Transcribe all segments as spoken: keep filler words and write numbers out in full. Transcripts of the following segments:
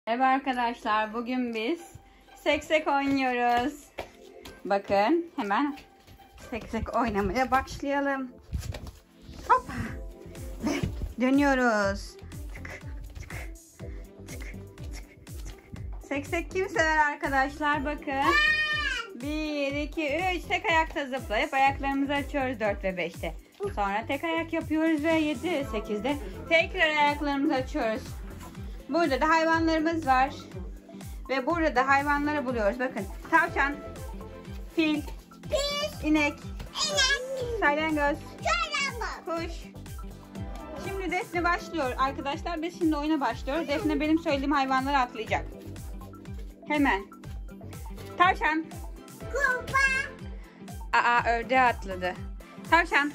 Evet arkadaşlar, bugün biz seksek oynuyoruz. Bakın, hemen seksek oynamaya başlayalım. Hoppa. Ve dönüyoruz. Tık, tık, tık, tık, tık. Seksek kim sever arkadaşlar? Bakın. bir, iki, üç. Tek ayakta zıplayıp ayaklarımızı açıyoruz dört ve beşte. Sonra tek ayak yapıyoruz ve yedi, sekizde tekrar ayaklarımızı açıyoruz. Burada da hayvanlarımız var. Ve burada da hayvanları buluyoruz. Bakın, tavşan, fil, fil, inek, inek, salyangoz, kuş. Şimdi Defne başlıyor. Arkadaşlar biz şimdi oyuna başlıyoruz. Defne benim söylediğim hayvanları atlayacak. Hemen. Tavşan. Kurbağa. Aa, ördeğe atladı. Tavşan.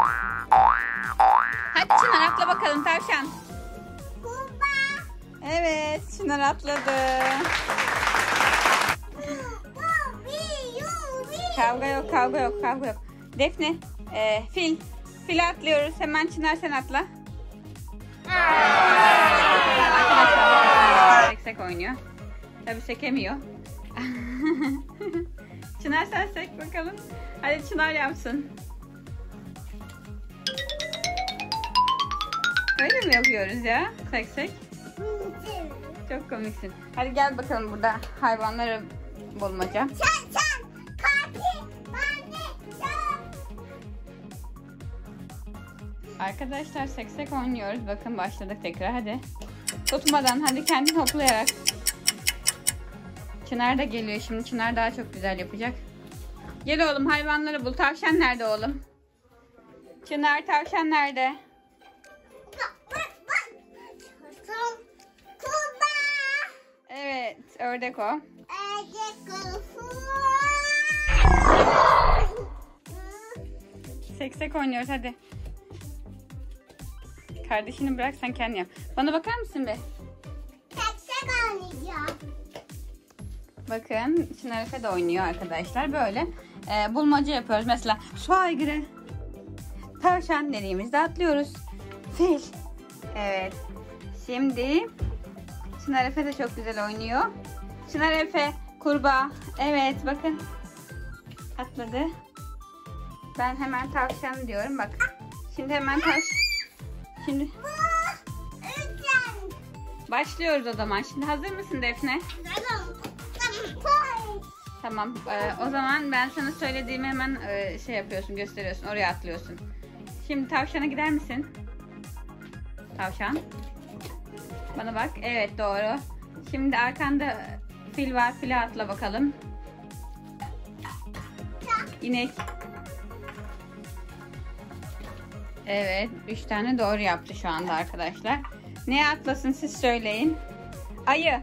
Hadi Çınar, atla bakalım tavşan. Evet, Çınar atladı. Kavga yok, kavga yok, kavga yok. Defne, e, fil. Fil atlıyoruz. Hemen Çınar, sen atla. Arkadaşlar seksek oynuyor. Tabii sekemiyor. Çınar, sen sek bakalım. Hadi Çınar yapsın. Öyle mi yapıyoruz ya? Seksek. Çok komiksin. Hadi gel bakalım, burada hayvanları bulmaca. Sen sen katil Arkadaşlar seksek oynuyoruz. Bakın başladık tekrar, hadi. Tutmadan, hadi kendin hoplayarak. Çınar da geliyor şimdi. Çınar daha çok güzel yapacak. Gel oğlum, hayvanları bul. Tavşan nerede oğlum? Çınar, tavşan nerede? Evet, ördek o. Seksek oynuyoruz, hadi. Kardeşini bırak, sen kendin yap. Bana bakar mısın be? Seksek oynayacağım. Bakın, Çınar Efe de oynuyor arkadaşlar. Böyle e, bulmaca yapıyoruz. Mesela su aygırı, tavşan dediğimizde atlıyoruz. Fil. Evet. Şimdi Çınar Efe de çok güzel oynuyor. Çınar Efe, kurbağa. Evet, bakın. Atladı. Ben hemen tavşan diyorum, bak. Şimdi hemen taş. Şimdi başlıyoruz o zaman. Şimdi hazır mısın Defne? Tamam. Ee, o zaman ben sana söylediğimi hemen e, şey yapıyorsun, gösteriyorsun. Oraya atlıyorsun. Şimdi tavşana gider misin? Tavşan. Bana bak. Evet, doğru. Şimdi arkanda fil var. File atla bakalım. İnek. Evet. Üç tane doğru yaptı şu anda arkadaşlar. Neye atlasın siz söyleyin. Ayı.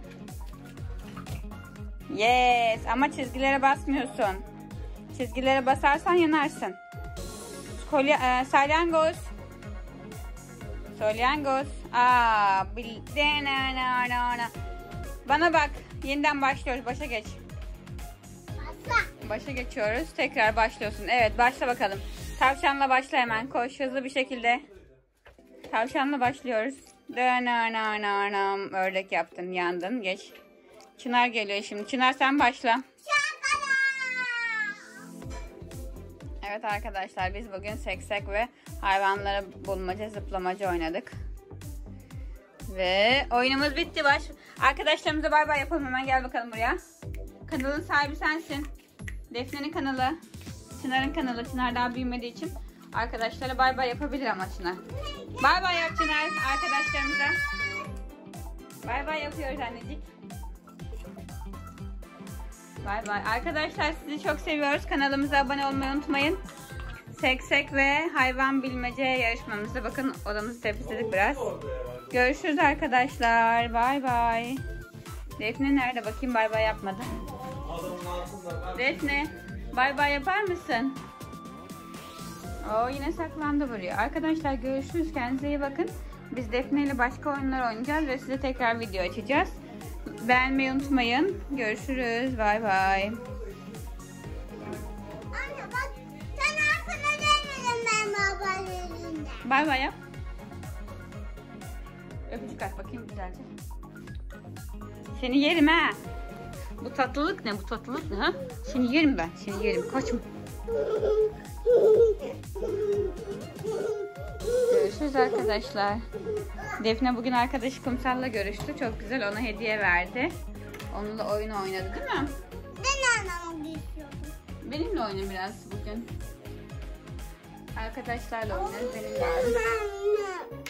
Yes. Ama çizgilere basmıyorsun. Çizgilere basarsan yanarsın. Kolye, e, salyangoz. Salyangoz. Aa, bana bak. Yeniden başlıyoruz. Başa geç. Başla. Başa geçiyoruz. Tekrar başlıyorsun. Evet, başla bakalım. Tavşanla başla hemen. Koş hızlı bir şekilde. Tavşanla başlıyoruz. Ördek yaptın, yandın. Geç. Çınar geliyor şimdi. Çınar, sen başla. Evet arkadaşlar, biz bugün seksek ve hayvanları bulmaca, zıplamaca oynadık. Ve oyunumuz bitti. Baş. Arkadaşlarımıza bay bay yapalım. Hemen gel bakalım buraya. Kanalın sahibi sensin. Defne'nin kanalı. Çınar'ın kanalı. Çınar daha büyümediği için arkadaşlara bay bay yapabilir ama Çınar. Bay bay yap Çınar arkadaşlarımıza. Bay bay yapıyoruz annecik. Bay bay. Arkadaşlar sizi çok seviyoruz. Kanalımıza abone olmayı unutmayın. Seksek ve hayvan bilmece yarışmamızda bakın, odamızı temizledik biraz. Görüşürüz arkadaşlar. Bay bay. Defne nerede? Bakayım, bay bay yapmadı. Defne, bay bay yapar mısın? O yine saklandı buraya. Arkadaşlar görüşürüz. Kendinize iyi bakın. Biz Defne ile başka oyunlar oynayacağız ve size tekrar video açacağız. Beğenmeyi unutmayın. Görüşürüz. Bay bay. Anne bak, sen arkana gelmedin ben babalarında. Bay bay yap. Öpücük at bakayım güzelce. Seni yerim ha. Bu tatlılık ne? Bu tatlılık ne ha? Seni yerim ben. Seni yerim. Kaçma. Görüşürüz arkadaşlar. Defne bugün arkadaşı Kumsal'la görüştü. Çok güzel, ona hediye verdi. Onunla oyun oynadı değil mi? Ben anlamak istiyorum. Benimle oyna biraz bugün. Arkadaşlarla oynarız. Benimle oyna.